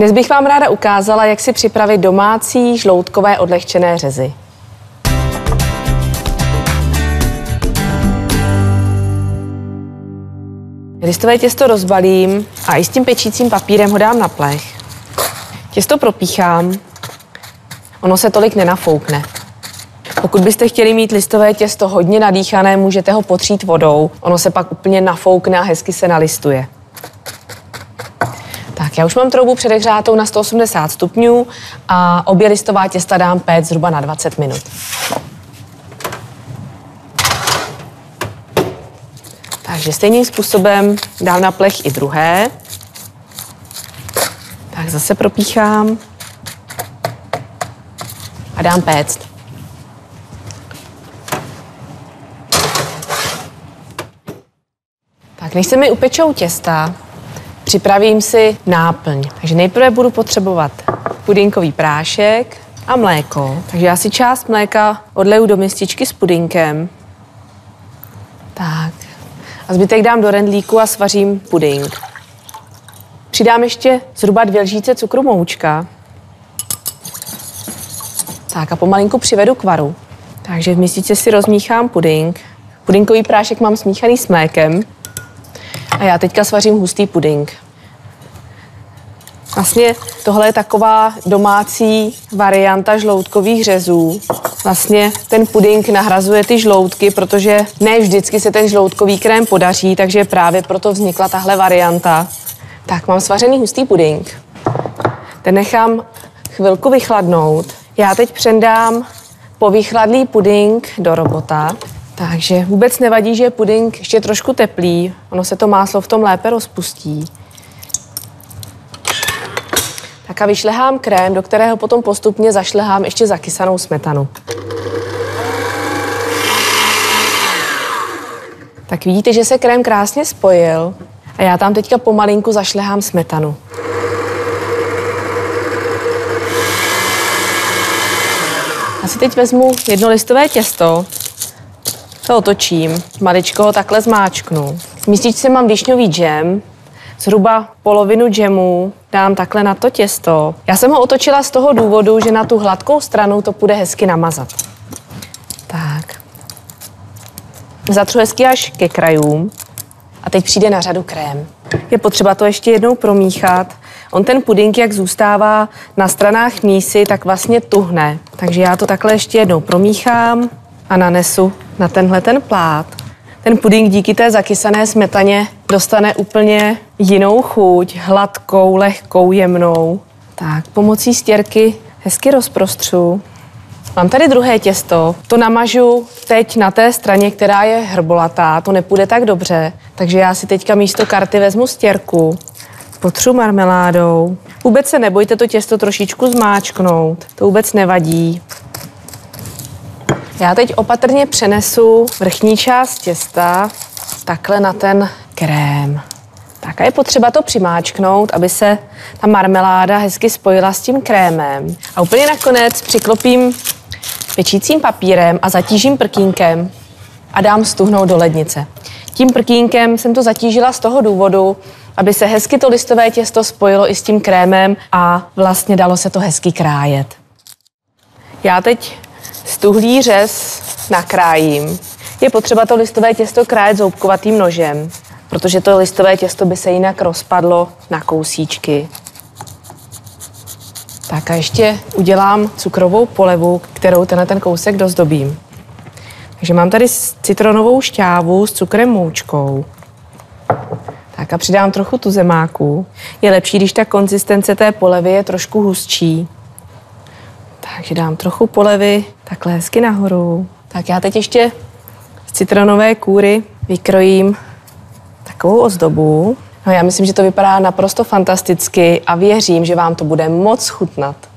Dnes bych vám ráda ukázala, jak si připravit domácí žloutkové odlehčené řezy. Listové těsto rozbalím a i s tím pečícím papírem ho dám na plech. Těsto propíchám, ono se tolik nenafoukne. Pokud byste chtěli mít listové těsto hodně nadýchané, můžete ho potřít vodou. Ono se pak úplně nafoukne a hezky se nalistuje. Tak, já už mám troubu předehřátou na 180 stupňů a obě listová těsta dám péct zhruba na 20 minut. Takže stejným způsobem dám na plech i druhé. Tak zase propíchám a dám péct. Tak než se mi upečou těsta, připravím si náplň. Takže nejprve budu potřebovat pudinkový prášek a mléko. Takže já si část mléka odleju do mističky s pudinkem. Tak. A zbytek dám do rendlíku a svařím puding. Přidám ještě zhruba 2 lžíce cukru moučka. Tak a pomalinku přivedu k varu. Takže v mističce si rozmíchám puding. Pudinkový prášek mám smíchaný s mlékem. A já teďka svařím hustý puding. Vlastně tohle je taková domácí varianta žloutkových řezů. Vlastně ten puding nahrazuje ty žloutky, protože ne vždycky se ten žloutkový krém podaří, takže právě proto vznikla tahle varianta. Tak, mám svařený hustý puding. Ten nechám chvilku vychladnout. Já teď přendám povychladlý puding do robota. Takže vůbec nevadí, že je puding ještě trošku teplý. Ono se to máslo v tom lépe rozpustí. Tak a vyšlehám krém, do kterého potom postupně zašlehám ještě zakysanou smetanu. Tak vidíte, že se krém krásně spojil a já tam teďka pomalinku zašlehám smetanu. Já si teď vezmu jedno listové těsto, to otočím, maličko ho takhle zmáčknu. V mističce mám višňový džem, zhruba polovinu džemu dám takhle na to těsto. Já jsem ho otočila z toho důvodu, že na tu hladkou stranu to půjde hezky namazat. Tak. Zatřu hezky až ke krajům a teď přijde na řadu krém. Je potřeba to ještě jednou promíchat. On ten puding, jak zůstává na stranách mísy, tak vlastně tuhne. Takže já to takhle ještě jednou promíchám a nanesu na tenhle ten plát. Ten puding díky té zakysané smetaně dostane úplně jinou chuť, hladkou, lehkou, jemnou. Tak, pomocí stěrky hezky rozprostřu. Mám tady druhé těsto, to namažu teď na té straně, která je hrbolatá, to nepůjde tak dobře, takže já si teďka místo karty vezmu stěrku, potřu marmeládou. Vůbec se nebojte to těsto trošičku zmáčknout, to vůbec nevadí. Já teď opatrně přenesu vrchní část těsta takhle na ten krém. Tak a je potřeba to přimáčknout, aby se ta marmeláda hezky spojila s tím krémem. A úplně nakonec přiklopím pečícím papírem a zatížím prkínkem a dám stuhnout do lednice. Tím prkínkem jsem to zatížila z toho důvodu, aby se hezky to listové těsto spojilo i s tím krémem a vlastně dalo se to hezky krájet. Já teď stuhlý řez nakrájím. Je potřeba to listové těsto krájet zoubkovatým nožem, protože to listové těsto by se jinak rozpadlo na kousíčky. Tak a ještě udělám cukrovou polevu, kterou ten kousek dozdobím. Takže mám tady citronovou šťávu s cukrem moučkou. Tak a přidám trochu tuzemáku. Je lepší, když ta konzistence té polevy je trošku hustší. Takže dám trochu polevy takhle hezky nahoru. Tak já teď ještě z citronové kůry vykrojím takovou ozdobu. No já myslím, že to vypadá naprosto fantasticky a věřím, že vám to bude moc chutnat.